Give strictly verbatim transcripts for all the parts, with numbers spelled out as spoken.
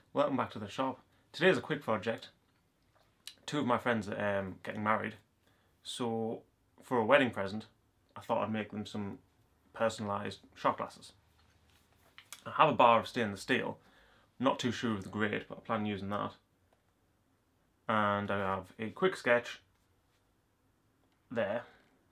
Welcome back to the shop. Today is a quick project. Two of my friends are um, getting married, so for a wedding present I thought I'd make them some personalised shot glasses. I have a bar of stainless steel, not too sure of the grade, but I plan on using that. And I have a quick sketch there,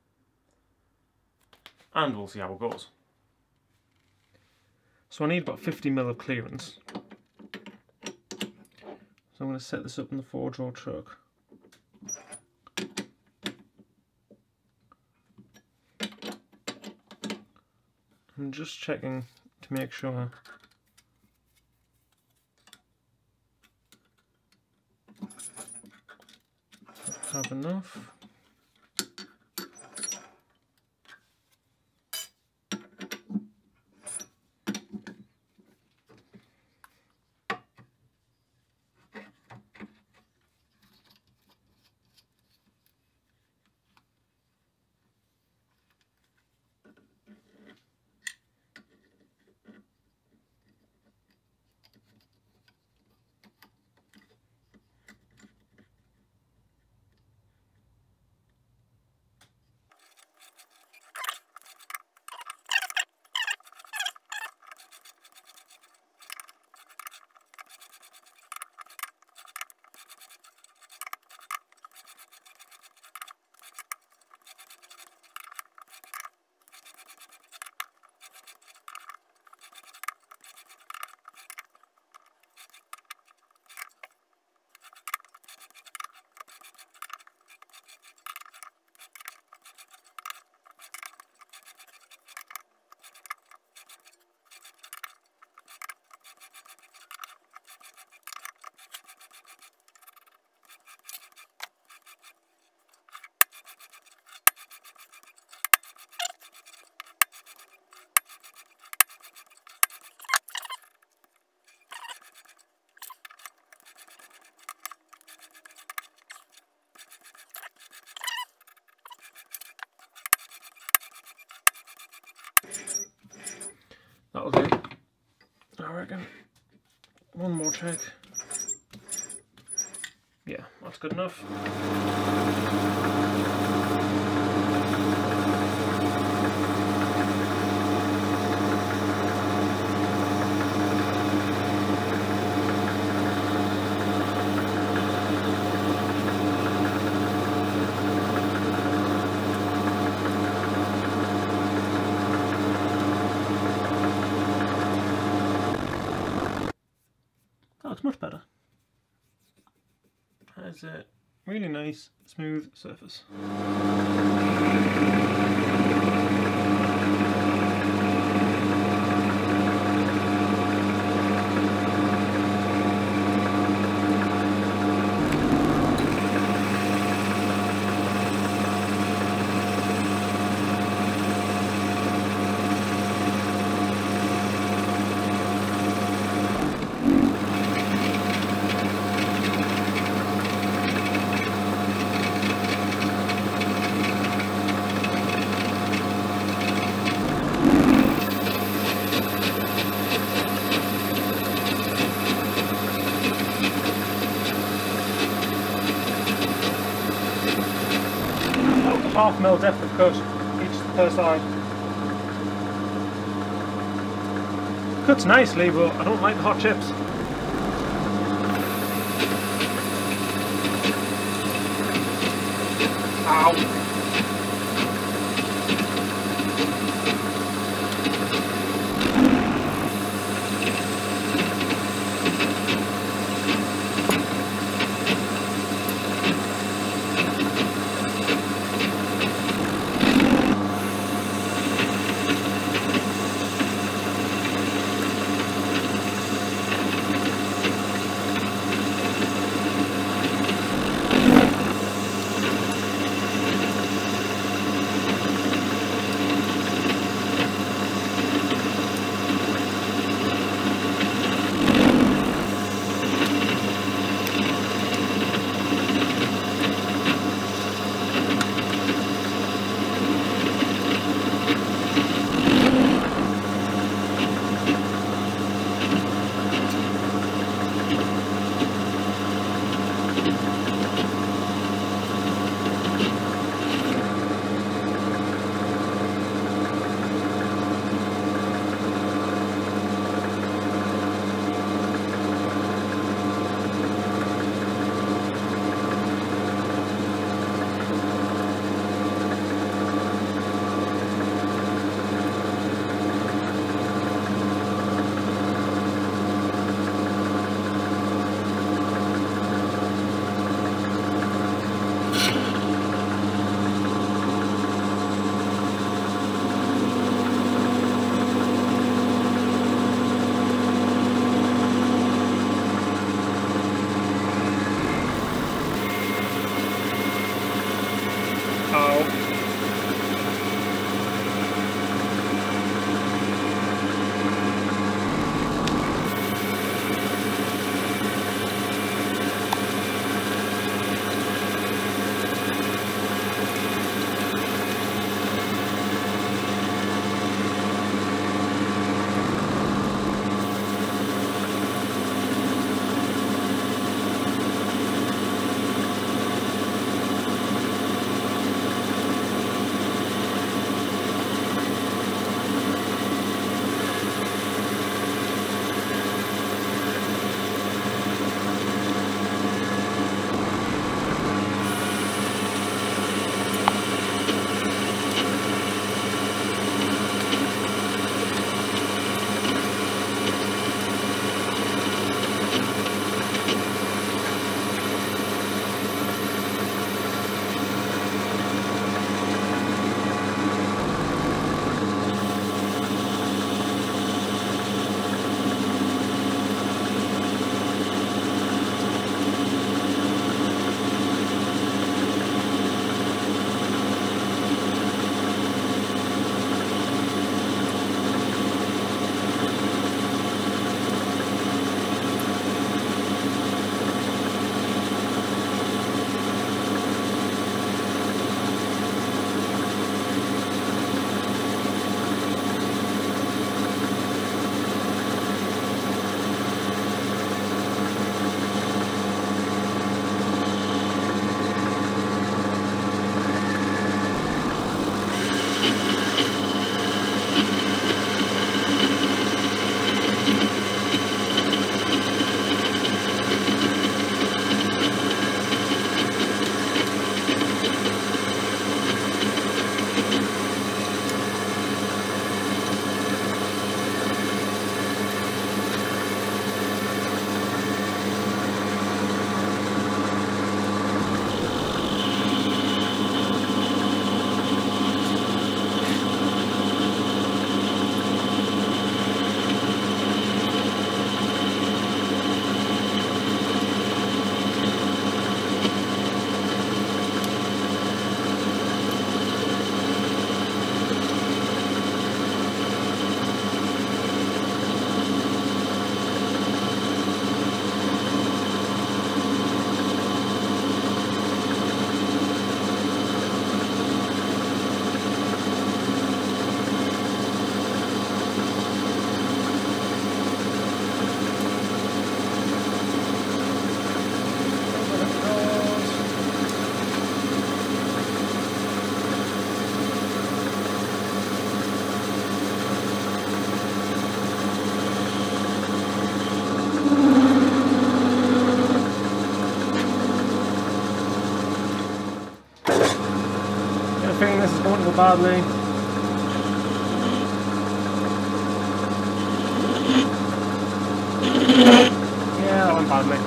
and we'll see how it goes. So I need about fifty mil of clearance. So I'm going to set this up in the four drawer truck. I'm just checking to make sure I have enough. That'll do, I reckon. One more check. Yeah, that's good enough. That looks much better. Has a really nice, smooth surface. Half mil depth of cut each per side. Cuts nicely, but I don't like the hot chips. Ow! badly. Yeah, that went badly.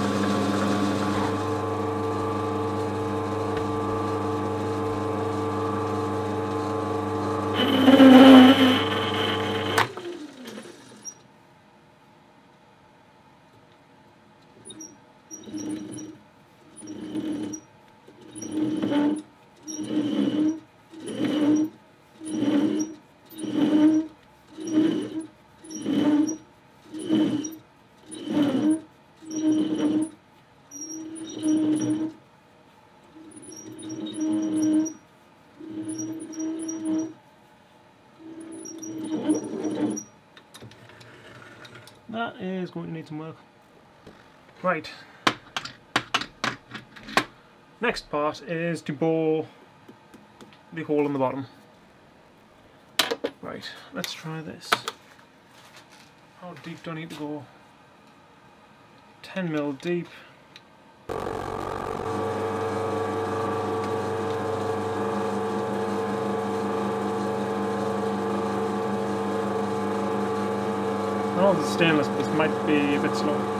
That is going to need some work. Right. Next part is to bore the hole in the bottom. Right, let's try this. How deep do I need to go? ten mil deep. Oh, the stainless, this might be a bit slow.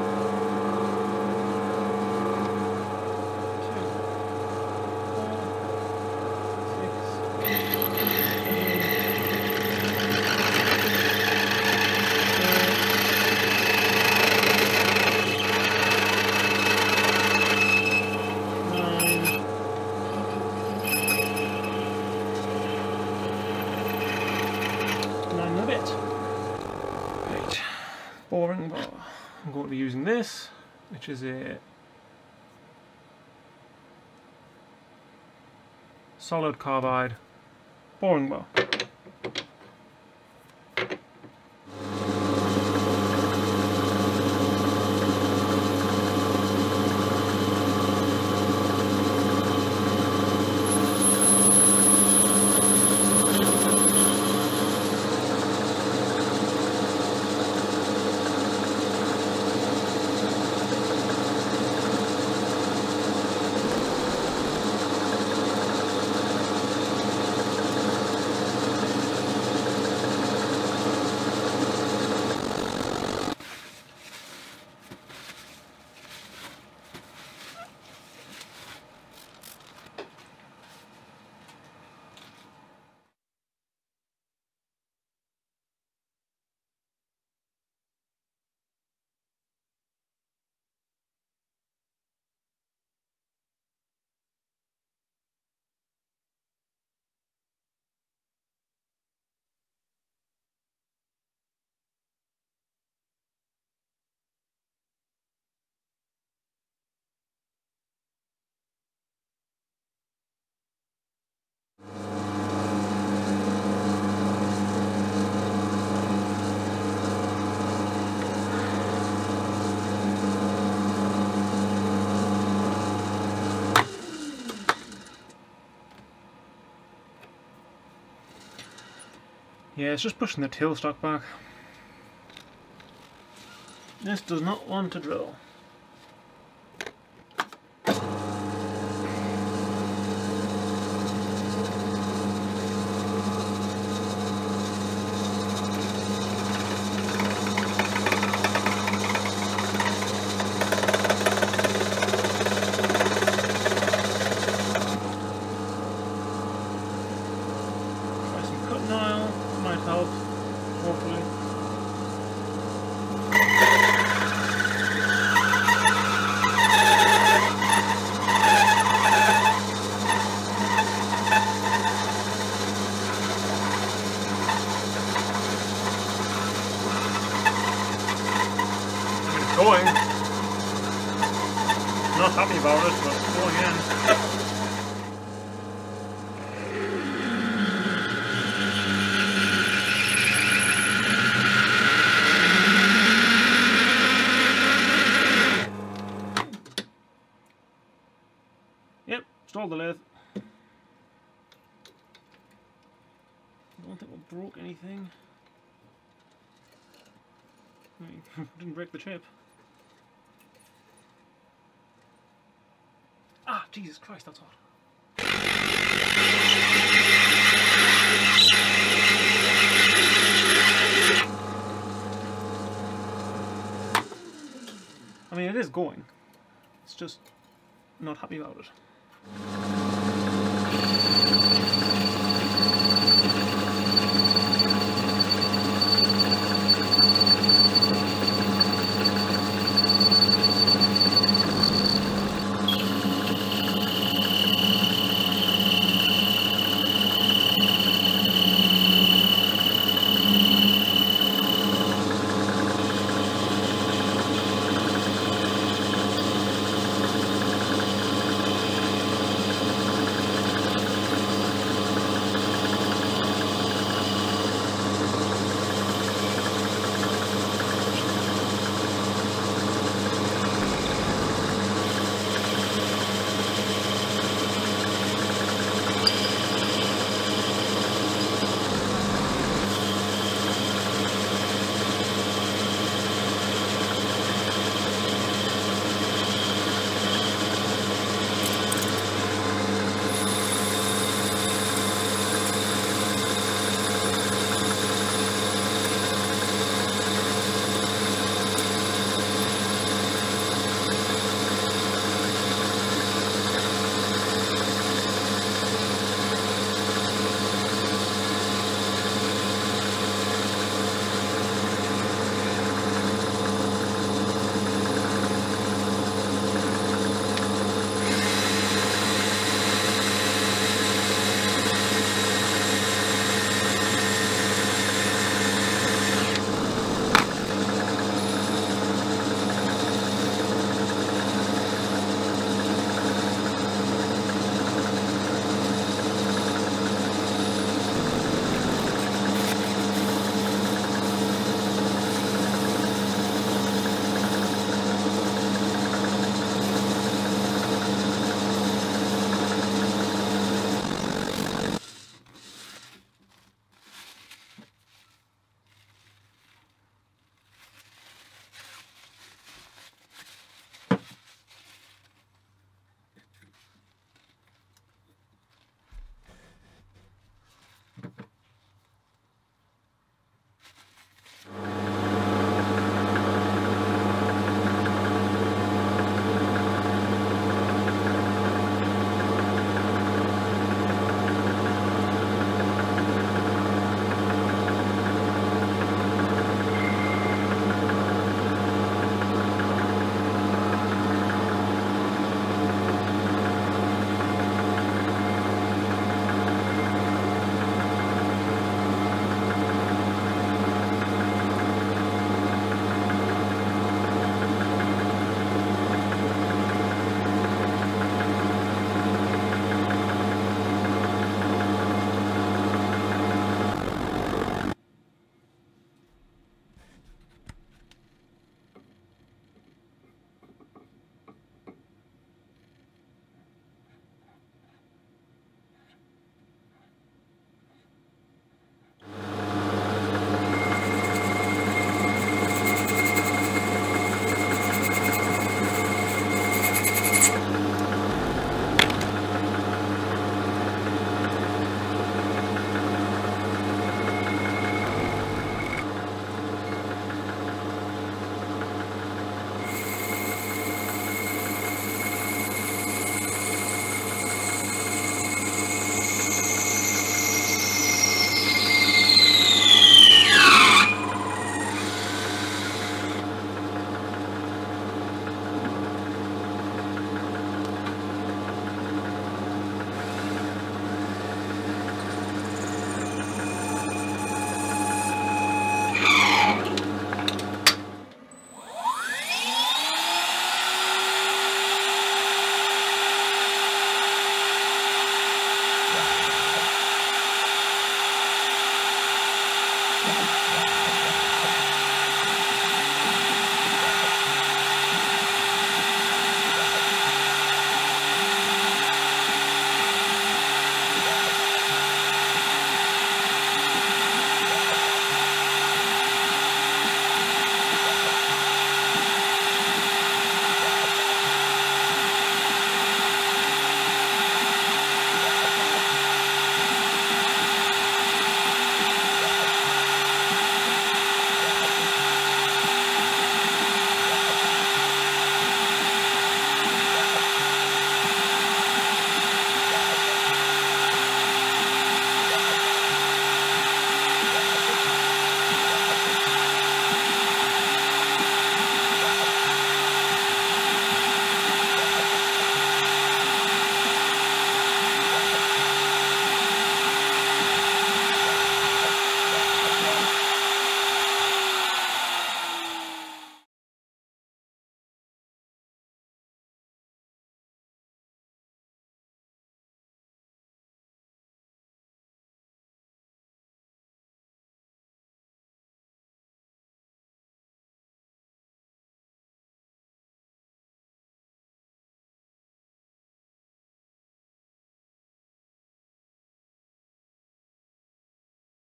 Boring bar. I'm going to be using this, which is a solid carbide boring bar. Yeah, it's just pushing the tailstock back. This does not want to drill. Hopefully. It's going. Not happy about it, but it's going in. Yep, installed the lathe. I don't think we broke anything. Didn't break the chip. Ah, Jesus Christ, that's hot. is going. It's just not happy about it.